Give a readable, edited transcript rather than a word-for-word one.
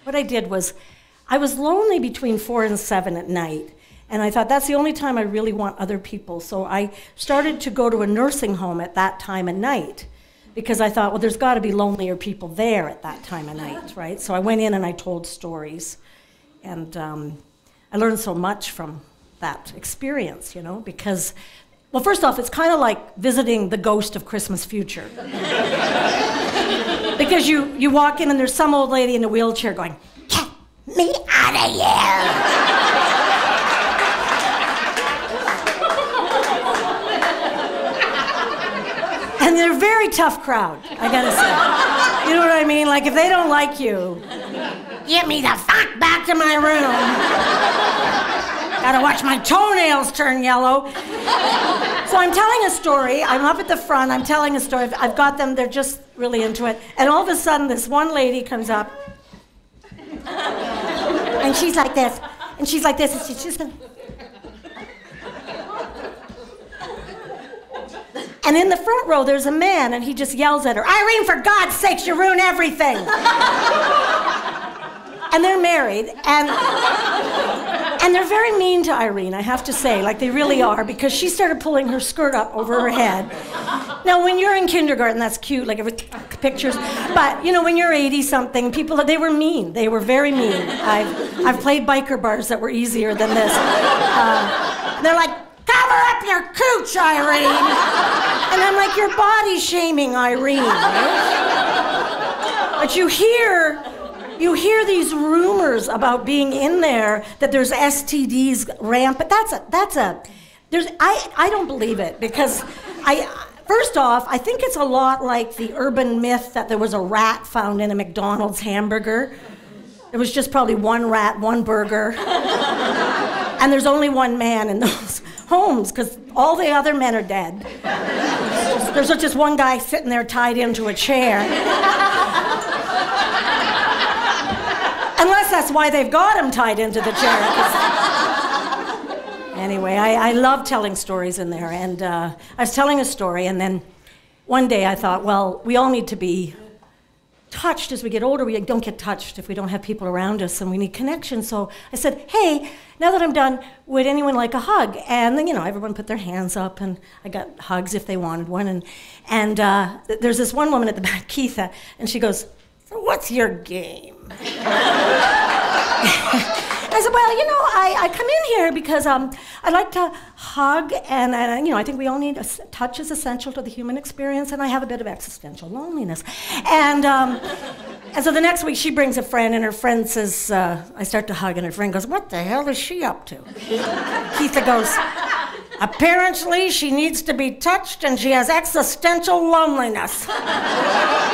what I did was, I was lonely between 4 and 7 at night. And I thought, that's the only time I really want other people. So I started to go to a nursing home at that time of night, because I thought, well, there's got to be lonelier people there at that time of night, right? So I went in and I told stories. And I learned so much from that experience, you know, because, well, first off, it's kind of like visiting the ghost of Christmas future. Because you walk in and there's some old lady in a wheelchair going, "Get me out of here!" And they're a very tough crowd, I gotta say. You know what I mean? Like, if they don't like you, get me the fuck back to my room. Gotta watch my toenails turn yellow. So I'm telling a story. I'm up at the front. I'm telling a story. I've got them. They're just really into it. And all of a sudden, this one lady comes up. And she's like this. And she's like this. And she's just going. And in the front row, there's a man, and he just yells at her, "Irene, for God's sakes, you ruin everything." And they're married, and they're very mean to Irene, I have to say, like they really are, because she started pulling her skirt up over her head. Now, when you're in kindergarten, that's cute, like pictures, but you know, when you're 80-something, people, they were mean. They were very mean. I've played biker bars that were easier than this. They're like, "Cover up your cooch, Irene." And I'm like, "You're body shaming, Irene." Right? But you hear these rumors about being in there, that there's STDs rampant. I don't believe it, because first off, I think it's a lot like the urban myth that there was a rat found in a McDonald's hamburger. There was just probably one rat, one burger. And there's only one man in those homes, because all the other men are dead. There's just one guy sitting there tied into a chair. Unless that's why they've got him tied into the chair. Anyway, I love telling stories in there. And I was telling a story, and then one day I thought, well, we all need to be touched as we get older. We don't get touched if we don't have people around us, and we need connection. So I said, "Hey, now that I'm done, would anyone like a hug?" And then, you know, everyone put their hands up, and I got hugs if they wanted one. And there's this one woman at the back, Keitha, and she goes, "So what's your game?" I said, "Well, you know, I come in here because I like to hug, and you know, I think we all need touch is essential to the human experience, and I have a bit of existential loneliness." And so the next week she brings a friend, and her friend says, I start to hug, and her friend goes, "What the hell is she up to?" Keitha goes, "Apparently she needs to be touched, and she has existential loneliness."